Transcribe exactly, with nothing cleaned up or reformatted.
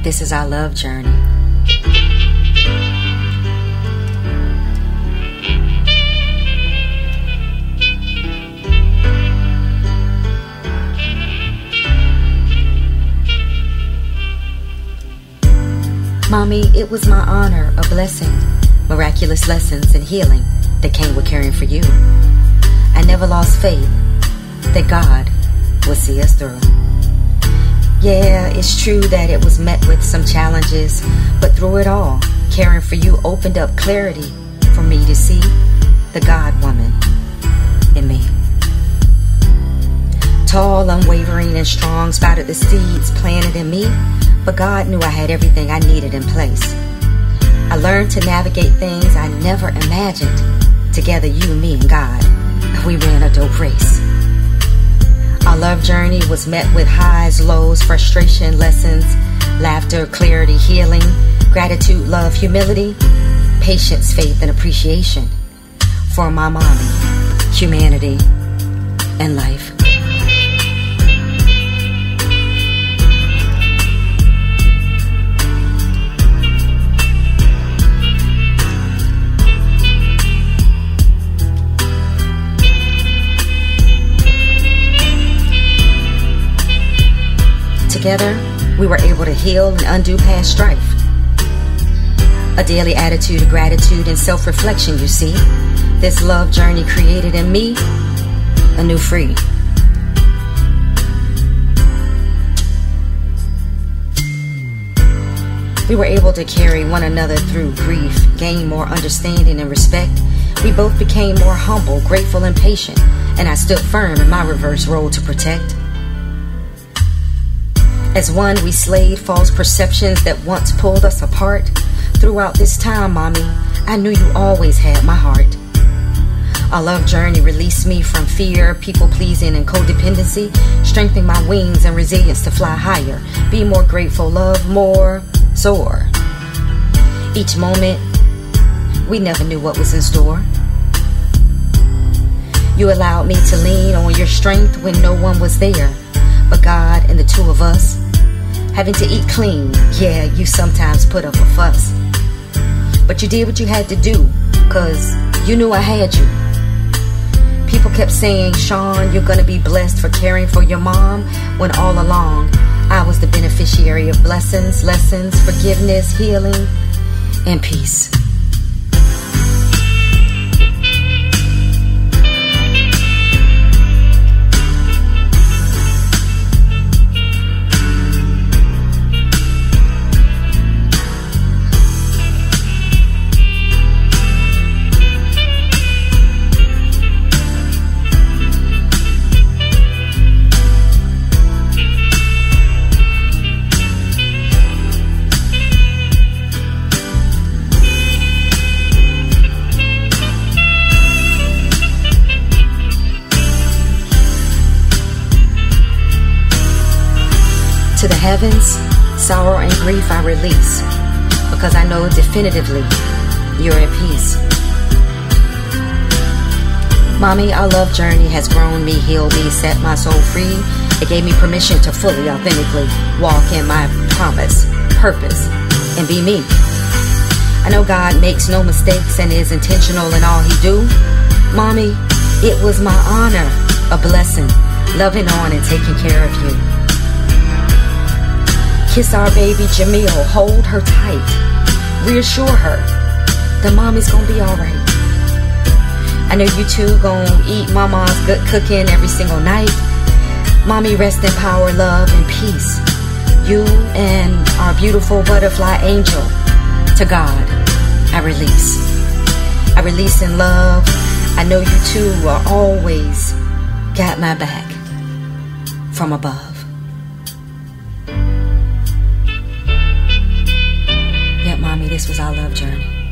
This is our love journey. Mommy, it was my honor, a blessing, miraculous lessons and healing that came with caring for you. I never lost faith that God would see us through. Yeah, it's true that it was met with some challenges, but through it all, caring for you opened up clarity for me to see the God woman in me. Tall, unwavering, and strong sprouted the seeds planted in me, but God knew I had everything I needed in place. I learned to navigate things I never imagined. Together, you, me, and God, we ran a dope race. Our love journey was met with highs, lows, frustration, lessons, laughter, clarity, healing, gratitude, love, humility, patience, faith, and appreciation for my mommy, humanity, and life. Together, we were able to heal and undo past strife. A daily attitude of gratitude and self-reflection, you see. This love journey created in me a new free. We were able to carry one another through grief, gain more understanding and respect. We both became more humble, grateful, and patient, and I stood firm in my reverse role to protect. As one, we slayed false perceptions that once pulled us apart. Throughout this time, Mommy, I knew you always had my heart. Our love journey released me from fear, people-pleasing, and codependency, strengthening my wings and resilience to fly higher, be more grateful, love more, soar. Each moment, we never knew what was in store. You allowed me to lean on your strength when no one was there, but God and the two of us. Having to eat clean, yeah, you sometimes put up a fuss. But you did what you had to do, cause you knew I had you. People kept saying, Sean, you're gonna be blessed for caring for your mom, when all along, I was the beneficiary of blessings, lessons, forgiveness, healing, and peace. To the heavens, sorrow and grief I release, because I know definitively you're at peace. Mommy, our love journey has grown me, healed me, set my soul free. It gave me permission to fully, authentically walk in my promise, purpose, and be me. I know God makes no mistakes and is intentional in all he do. Mommy, it was my honor, a blessing, loving on and taking care of you. Kiss our baby Jamil, hold her tight. Reassure her that mommy's gonna be alright. I know you two gonna eat mama's good cooking every single night. Mommy, rest in power, love, and peace. You and our beautiful butterfly angel, to God, I release. I release in love. I know you two are always got my back from above. Mommy, this was our love journey.